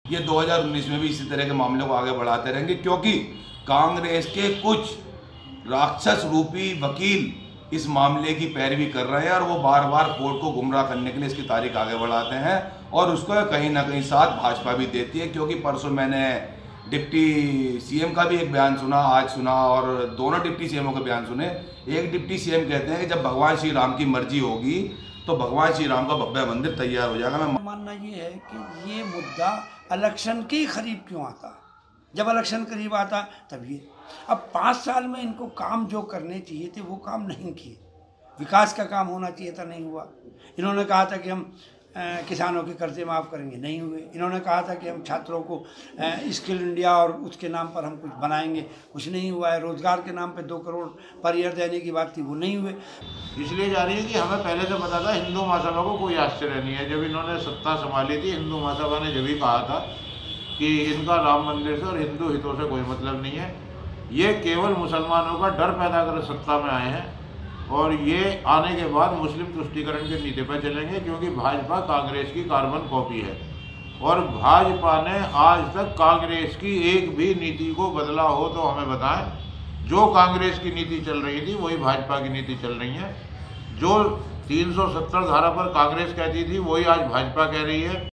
یہ 2019 میں بھی اسی طرح کے معاملوں کو آگے بڑھاتے رہیں گے، کیونکہ کانگریس کے کچھ راکشس روپی وکیل اس معاملے کی پیروی کر رہے ہیں اور وہ بار بار کورٹ کو گمراہ کرنے کے لیے اس کی تاریخ آگے بڑھاتے ہیں، اور اس کو کہیں نہ کہیں ساتھ بھاجپا بھی دیتی ہے۔ کیونکہ پرسوں میں نے ڈپٹی سی ایم کا بھی ایک بیان سنا، آج سنا، اور دونوں ڈپٹی سی ایموں کے بیان سنے۔ ایک ڈپٹی سی ایم کہتے ہیں کہ جب بھگوان شری رام کی مرضی ہوگی تو بھگوان شری رام کا بھویہ مندر تیار ہو جائے گا۔ میں ماننا یہ ہے کہ یہ مدعا الیکشن کے قریب کیوں آتا؟ جب الیکشن قریب آتا تب یہ اب 5 سال میں ان کو کام جو کرنے چاہیے تھے وہ کام نہیں کیے۔ وکاس کا کام ہونا چاہیے تھا، نہیں ہوا۔ انہوں نے کہا تھا کہ ہم کسانوں کے قرضے معاف کریں گے، نہیں ہوئے۔ انہوں نے کہا تھا کہ ہم چھاتروں کو اسکل انڈیا اور اس کے نام پر ہم کچھ بنائیں گے، کچھ نہیں ہوا ہے۔ روزگار کے نام پہ 2 کروڑ پر ایئر دینے کی بات تھی، وہ نہیں ہوئے۔ اس لیے جا رہی ہے کہ ہمیں پہلے سے پتا تھا ہندو مہاسبھا کو کوئی آشچریہ نہیں ہے۔ جب انہوں نے ستا سنبھالی تھی، ہندو مہاسبھا نے جبھی کہا تھا کہ ان کا رام مندر سے اور ہندو ہتوں سے کوئی مطلب نہیں ہے، یہ کیول مسلمانوں کا ڈر پیدا کر سत्ता میں آئے ہیں، اور یہ آنے کے بعد مسلم تشددیکرن کے نیتی پہ چلیں گے، کیونکہ بھاجپا کانگریس کی کاربن کاپی ہے، اور بھاجپا نے آج تک کانگریس کی ایک بھی نیتی کو بدلا ہو تو ہمیں بتائیں۔ جو کانگریس کی نیتی چل رہی تھی وہی بھاجپا کی نیتی چل رہی ہے، جو 370 دھارا پر کانگریس کہتی تھی وہی آج بھاجپا کہہ رہی ہے۔